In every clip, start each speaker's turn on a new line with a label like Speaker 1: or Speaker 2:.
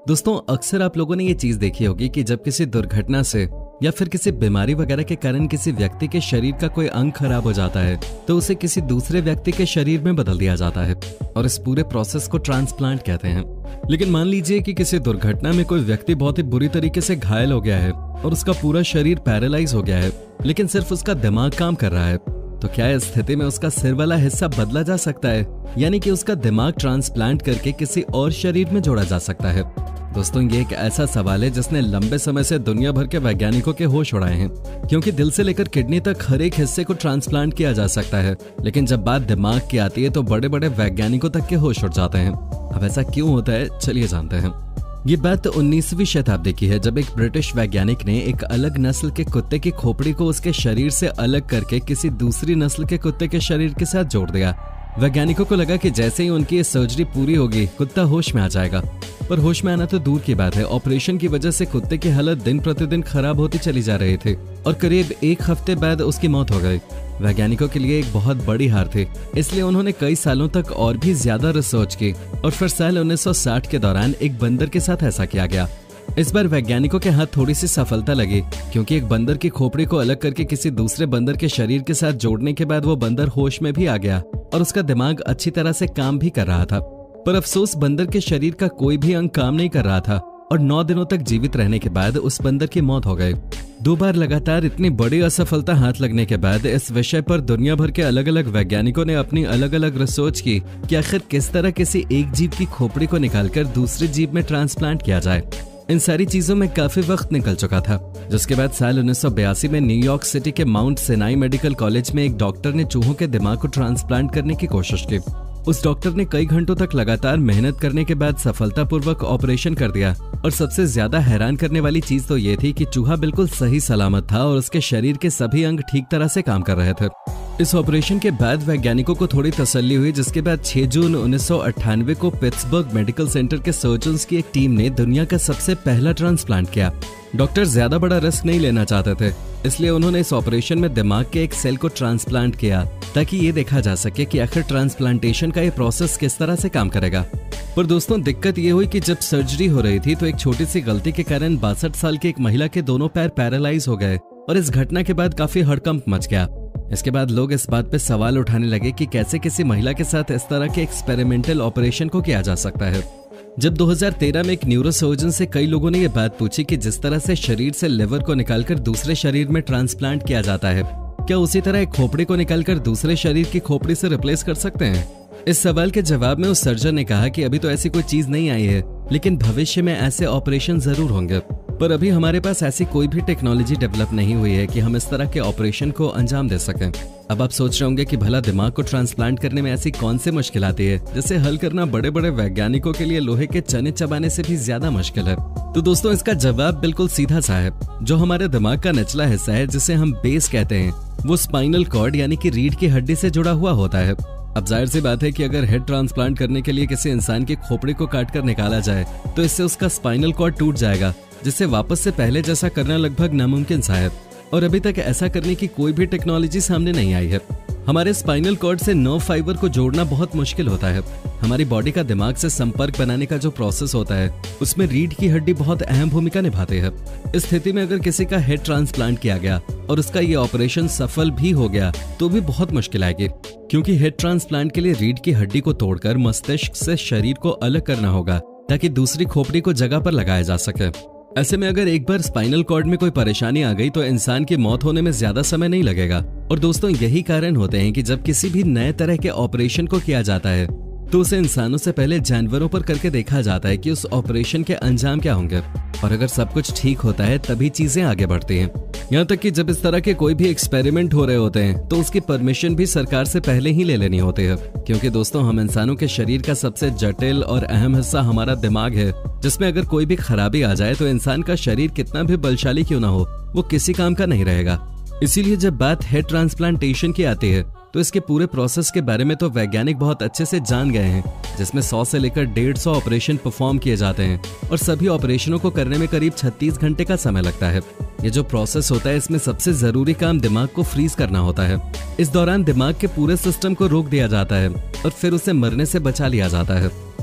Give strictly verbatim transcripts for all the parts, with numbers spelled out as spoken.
Speaker 1: दोस्तों, अक्सर आप लोगों ने ये चीज देखी होगी कि जब किसी दुर्घटना से या फिर किसी बीमारी वगैरह के कारण किसी व्यक्ति के शरीर का कोई अंग खराब हो जाता है तो उसे किसी दूसरे व्यक्ति के शरीर में बदल दिया जाता है और इस पूरे प्रोसेस को ट्रांसप्लांट कहते हैं। लेकिन मान लीजिए कि किसी दुर्घटना में कोई व्यक्ति बहुत ही बुरी तरीके से घायल हो गया है और उसका पूरा शरीर पैरालाइज हो गया है, लेकिन सिर्फ उसका दिमाग काम कर रहा है। तो क्या इस स्थिति में उसका सिर वाला हिस्सा बदला जा सकता है, यानी कि उसका दिमाग ट्रांसप्लांट करके किसी और शरीर में जोड़ा जा सकता है? दोस्तों, ये एक ऐसा सवाल है जिसने लंबे समय से दुनिया भर के वैज्ञानिकों के होश उड़ाए हैं, क्योंकि दिल से लेकर किडनी तक हर एक हिस्से को ट्रांसप्लांट किया जा सकता है, लेकिन जब बात दिमाग की आती है तो बड़े बड़े वैज्ञानिकों तक के होश उड़ जाते हैं। अब ऐसा क्यों होता है, चलिए जानते हैं। ये बात उन्नीसवीं शताब्दी की है, जब एक ब्रिटिश वैज्ञानिक ने एक अलग नस्ल के कुत्ते की खोपड़ी को उसके शरीर से अलग करके किसी दूसरी नस्ल के कुत्ते के शरीर के साथ जोड़ दिया। वैज्ञानिकों को लगा कि जैसे ही उनकी ये सर्जरी पूरी होगी कुत्ता होश में आ जाएगा, पर होश में आना तो दूर की बात है, ऑपरेशन की वजह से कुत्ते की हालत दिन प्रतिदिन खराब होती चली जा रही थी और करीब एक हफ्ते बाद उसकी मौत हो गई। वैज्ञानिकों के लिए एक बहुत बड़ी हार थी, इसलिए उन्होंने कई सालों तक और भी ज्यादा रिसर्च की और फिर साल उन्नीस सौ साठ के दौरान एक बंदर के साथ ऐसा किया गया। इस बार वैज्ञानिकों के हाथ थोड़ी सी सफलता लगी, क्योंकि एक बंदर की खोपड़ी को अलग करके किसी दूसरे बंदर के शरीर के साथ जोड़ने के बाद वो बंदर होश में भी आ गया और उसका दिमाग अच्छी तरह से काम भी कर रहा था। पर अफसोस, बंदर के शरीर का कोई भी अंग काम नहीं कर रहा था और नौ दिनों तक जीवित रहने के बाद उस बंदर की मौत हो गई। दो बार लगातार इतनी बड़ी असफलता हाथ लगने के बाद इस विषय पर दुनिया भर के अलग अलग वैज्ञानिकों ने अपनी अलग अलग रिसर्च की कि आखिर किस तरह किसी एक जीव की खोपड़ी को निकालकर दूसरे जीव में ट्रांसप्लांट किया जाए। इन सारी चीजों में काफी वक्त निकल चुका था, जिसके बाद साल उन्नीस सौ बयासी में न्यूयॉर्क सिटी के माउंट सिनाई मेडिकल कॉलेज में एक डॉक्टर ने चूहों के दिमाग को ट्रांसप्लांट करने की कोशिश की। उस डॉक्टर ने कई घंटों तक लगातार मेहनत करने के बाद सफलतापूर्वक ऑपरेशन कर दिया और सबसे ज्यादा हैरान करने वाली चीज तो ये थी कि चूहा बिल्कुल सही सलामत था और उसके शरीर के सभी अंग ठीक तरह से काम कर रहे थे। इस ऑपरेशन के बाद वैज्ञानिकों को थोड़ी तसल्ली हुई, जिसके बाद छह जून उन्नीस सौ अट्ठानवे को पिट्सबर्ग मेडिकल सेंटर के सर्जन्स की एक टीम ने दुनिया का सबसे पहला ट्रांसप्लांट किया। डॉक्टर ज्यादा बड़ा रिस्क नहीं लेना चाहते थे, इसलिए उन्होंने इस ऑपरेशन में दिमाग के एक सेल को ट्रांसप्लांट किया ताकि ये देखा जा सके कि आखिर ट्रांसप्लांटेशन का ये प्रोसेस किस तरह से काम करेगा। पर दोस्तों, दिक्कत ये हुई कि जब सर्जरी हो रही थी तो एक छोटी सी गलती के कारण बासठ साल की एक महिला के दोनों पैर पैरालाइज हो गए और इस घटना के बाद काफी हड़कंप मच गया। इसके बाद लोग इस बात पे सवाल उठाने लगे कि कैसे किसी महिला के साथ इस तरह के एक्सपेरिमेंटल ऑपरेशन को किया जा सकता है। जब दो हज़ार तेरह में एक न्यूरोसर्जन से कई लोगों ने ये बात पूछी कि जिस तरह से शरीर से लिवर को निकालकर दूसरे शरीर में ट्रांसप्लांट किया जाता है, क्या उसी तरह एक खोपड़ी को निकालकर दूसरे शरीर की खोपड़ी से रिप्लेस कर सकते हैं? इस सवाल के जवाब में उस सर्जन ने कहा कि अभी तो ऐसी कोई चीज नहीं आई है, लेकिन भविष्य में ऐसे ऑपरेशन जरूर होंगे, पर अभी हमारे पास ऐसी कोई भी टेक्नोलॉजी डेवलप नहीं हुई है कि हम इस तरह के ऑपरेशन को अंजाम दे सकें। अब आप सोच रहे होंगे कि भला दिमाग को ट्रांसप्लांट करने में ऐसी कौन सी मुश्किल आती है जिसे हल करना बड़े बड़े वैज्ञानिकों के लिए लोहे के चने चबाने से भी ज्यादा मुश्किल है। तो दोस्तों, इसका जवाब बिल्कुल सीधा सा है। जो हमारे दिमाग का निचला हिस्सा है, जिसे हम बेस कहते हैं, वो स्पाइनल कॉर्ड यानी कि रीढ़ की हड्डी से जुड़ा हुआ होता है। अब जाहिर सी बात है कि अगर हेड ट्रांसप्लांट करने के लिए किसी इंसान की खोपड़ी को काट कर निकाला जाए तो इससे उसका स्पाइनल कॉर्ड टूट जाएगा, जिससे वापस से पहले जैसा करना लगभग नामुमकिन सा है और अभी तक ऐसा करने की कोई भी टेक्नोलॉजी सामने नहीं आई है। हमारे स्पाइनल कॉर्ड से नर्व फाइबर को जोड़ना बहुत मुश्किल होता है। हमारी बॉडी का दिमाग से संपर्क बनाने का जो प्रोसेस होता है, उसमें रीढ़ की हड्डी बहुत अहम भूमिका निभाती है। इस स्थिति में अगर किसी का हेड ट्रांसप्लांट किया गया और उसका ये ऑपरेशन सफल भी हो गया तो भी बहुत मुश्किल आएगी, क्योंकि हेड ट्रांसप्लांट के लिए रीढ़ की हड्डी को तोड़कर मस्तिष्क से शरीर को अलग करना होगा ताकि दूसरी खोपड़ी को जगह पर लगाया जा सके। ऐसे में अगर एक बार स्पाइनल कॉर्ड में कोई परेशानी आ गई तो इंसान की मौत होने में ज्यादा समय नहीं लगेगा। और दोस्तों, यही कारण होते हैं कि जब किसी भी नए तरह के ऑपरेशन को किया जाता है तो उसे इंसानों से पहले जानवरों पर करके देखा जाता है कि उस ऑपरेशन के अंजाम क्या होंगे, और अगर सब कुछ ठीक होता है तभी चीजें आगे बढ़ती हैं। यहाँ तक कि जब इस तरह के कोई भी एक्सपेरिमेंट हो रहे होते हैं तो उसकी परमिशन भी सरकार से पहले ही ले लेनी होती है, क्योंकि दोस्तों, हम इंसानों के शरीर का सबसे जटिल और अहम हिस्सा हमारा दिमाग है, जिसमें अगर कोई भी खराबी आ जाए तो इंसान का शरीर कितना भी बलशाली क्यों ना हो, वो किसी काम का नहीं रहेगा। इसीलिए जब बात हेड ट्रांसप्लांटेशन की आती है तो इसके पूरे प्रोसेस के बारे में तो वैज्ञानिक बहुत अच्छे से जान गए हैं, जिसमें सौ से लेकर डेढ़ सौ ऑपरेशन परफॉर्म किए जाते हैं और सभी ऑपरेशनों को करने में करीब छत्तीस घंटे का समय लगता है। ये जो प्रोसेस होता है, इसमें सबसे जरूरी काम दिमाग को फ्रीज करना होता है। इस दौरान दिमाग के पूरे सिस्टम को रोक दिया जाता है और फिर उसे मरने से बचा लिया जाता है।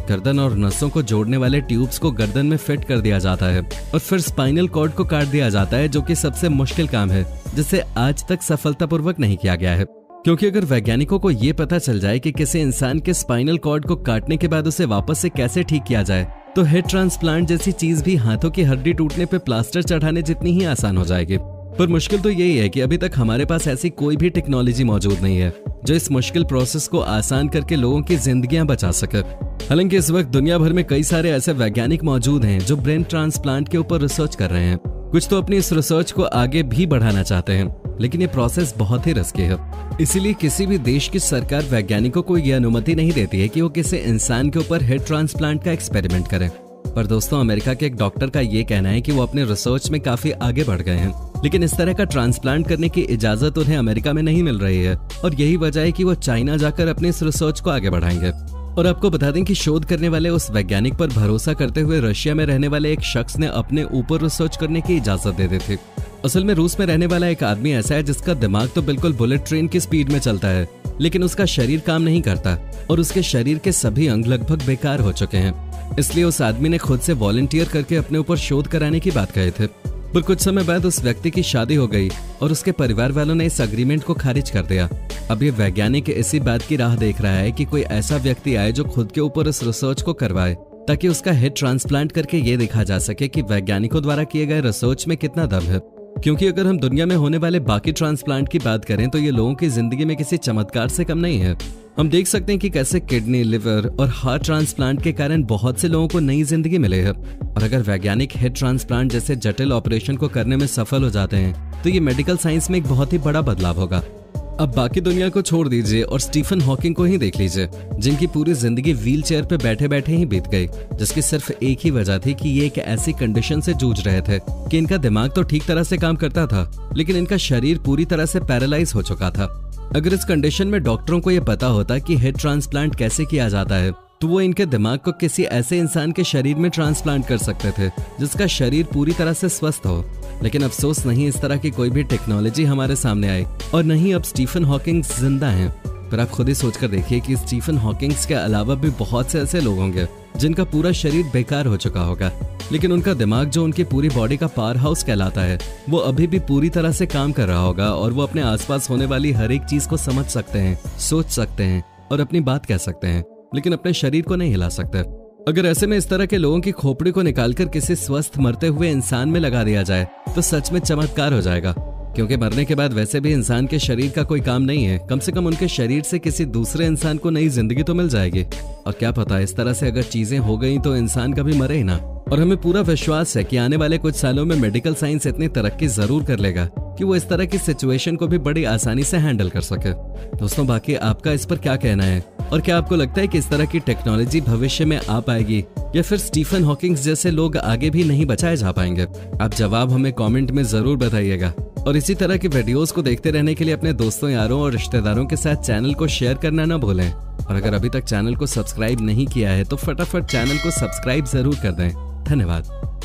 Speaker 1: गर्दन और नसों को जोड़ने वाले ट्यूब्स को गर्दन में फिट कर दिया जाता है और फिर स्पाइनल कॉर्ड को काट दिया जाता है, जो कि सबसे मुश्किल काम है जिसे आज तक सफलतापूर्वक नहीं किया गया है। क्योंकि अगर वैज्ञानिकों को ये पता चल जाए कि किसी इंसान के स्पाइनल कॉर्ड को काटने के बाद उसे वापस से कैसे ठीक किया जाए, तो हेड ट्रांसप्लांट जैसी चीज भी हाथों की हड्डी टूटने पे प्लास्टर चढ़ाने जितनी ही आसान हो जाएगी। पर मुश्किल तो यही है कि अभी तक हमारे पास ऐसी कोई भी टेक्नोलॉजी मौजूद नहीं है जो इस मुश्किल प्रोसेस को आसान करके लोगों की जिंदगियां बचा सके। हालांकि इस वक्त दुनिया भर में कई सारे ऐसे वैज्ञानिक मौजूद हैं जो ब्रेन ट्रांसप्लांट के ऊपर रिसर्च कर रहे हैं। कुछ तो अपनी इस रिसर्च को आगे भी बढ़ाना चाहते हैं, लेकिन ये प्रोसेस बहुत ही रिस्की है। इसीलिए किसी भी देश की सरकार वैज्ञानिकों को यह अनुमति नहीं देती है कि वो किसी इंसान के ऊपर हेड ट्रांसप्लांट का एक्सपेरिमेंट करें। पर दोस्तों, अमेरिका के एक डॉक्टर का ये कहना है कि वो अपने रिसर्च में काफी आगे बढ़ गए हैं, लेकिन इस तरह का ट्रांसप्लांट करने की इजाजत उन्हें अमेरिका में नहीं मिल रही है और यही वजह है कि वो चाइना जाकर अपने इस रिसर्च को आगे बढ़ाएंगे। और आपको बता दें कि शोध करने वाले उस वैज्ञानिक पर भरोसा करते हुए रशिया में रहने वाले एक शख्स ने अपने ऊपर रिसर्च करने की इजाजत दे दी थी। असल में रूस में रहने वाला एक आदमी ऐसा है जिसका दिमाग तो बिल्कुल बुलेट ट्रेन की स्पीड में चलता है, लेकिन उसका शरीर काम नहीं करता और उसके शरीर के सभी अंग लगभग बेकार हो चुके हैं। इसलिए उस आदमी ने खुद से वॉलंटियर करके अपने ऊपर शोध कराने की बात कही थी। पर कुछ समय बाद उस व्यक्ति की शादी हो गई और उसके परिवार वालों ने इस अग्रीमेंट को खारिज कर दिया। अब ये वैज्ञानिक इसी बात की राह देख रहा है कि कोई ऐसा व्यक्ति आए जो खुद के ऊपर इस रिसर्च को करवाए, ताकि उसका हेड ट्रांसप्लांट करके ये देखा जा सके कि वैज्ञानिकों द्वारा किए गए रिसर्च में कितना दम है। क्योंकि अगर हम दुनिया में होने वाले बाकी ट्रांसप्लांट की बात करें तो ये लोगों की जिंदगी में किसी चमत्कार से कम नहीं है। हम देख सकते हैं कि कैसे किडनी, लिवर और हार्ट ट्रांसप्लांट के कारण बहुत से लोगों को नई जिंदगी मिले है। और अगर वैज्ञानिक हेड ट्रांसप्लांट जैसे जटिल ऑपरेशन को करने में सफल हो जाते हैं तो ये मेडिकल साइंस में एक बहुत ही बड़ा बदलाव होगा। अब बाकी दुनिया को छोड़ दीजिए और स्टीफन हॉकिंग को ही देख लीजिए, जिनकी पूरी जिंदगी व्हील चेयर पे बैठे बैठे ही बीत गई, जिसकी सिर्फ एक ही वजह थी कि ये एक ऐसी कंडीशन से जूझ रहे थे कि इनका दिमाग तो ठीक तरह से काम करता था, लेकिन इनका शरीर पूरी तरह से पैरालाइज हो चुका था। अगर इस कंडीशन में डॉक्टरों को यह पता होता कि हेड ट्रांसप्लांट कैसे किया जाता है, तो वो इनके दिमाग को किसी ऐसे इंसान के शरीर में ट्रांसप्लांट कर सकते थे जिसका शरीर पूरी तरह से स्वस्थ हो। लेकिन अफसोस नहीं इस तरह की कोई भी टेक्नोलॉजी हमारे सामने आई और नहीं अब स्टीफन हॉकिंग जिंदा हैं। पर आप खुद ही सोचकर देखिए कि स्टीफन हॉकिंग के अलावा भी बहुत से ऐसे लोग होंगे जिनका पूरा शरीर बेकार हो चुका होगा, लेकिन उनका दिमाग जो उनकी पूरी बॉडी का पावर हाउस कहलाता है वो अभी भी पूरी तरह से काम कर रहा होगा और वो अपने आसपास होने वाली हर एक चीज को समझ सकते हैं, सोच सकते हैं और अपनी बात कह सकते हैं, लेकिन अपने शरीर को नहीं हिला सकते। अगर ऐसे में इस तरह के लोगों की खोपड़ी को निकालकर किसी स्वस्थ मरते हुए इंसान में लगा दिया जाए तो सच में चमत्कार हो जाएगा। क्योंकि मरने के बाद वैसे भी इंसान के शरीर का कोई काम नहीं है, कम से कम उनके शरीर से किसी दूसरे इंसान को नई जिंदगी तो मिल जाएगी। और क्या पता इस तरह से अगर चीजें हो गई तो इंसान कभी मरे ही ना। और हमें पूरा विश्वास है कि आने वाले कुछ सालों में मेडिकल साइंस इतनी तरक्की जरूर कर लेगा कि वो इस तरह की सिचुएशन को भी बड़ी आसानी से हैंडल कर सके। दोस्तों, बाकी आपका इस पर क्या कहना है और क्या आपको लगता है कि इस तरह की टेक्नोलॉजी भविष्य में आ पाएगी या फिर स्टीफन हॉकिंग जैसे लोग आगे भी नहीं बचाए जा पाएंगे? आप जवाब हमें कमेंट में जरूर बताइएगा। और इसी तरह की वीडियोस को देखते रहने के लिए अपने दोस्तों, यारों और रिश्तेदारों के साथ चैनल को शेयर करना ना भूलें। और अगर अभी तक चैनल को सब्सक्राइब नहीं किया है तो फटाफट चैनल को सब्सक्राइब जरूर कर दें। धन्यवाद।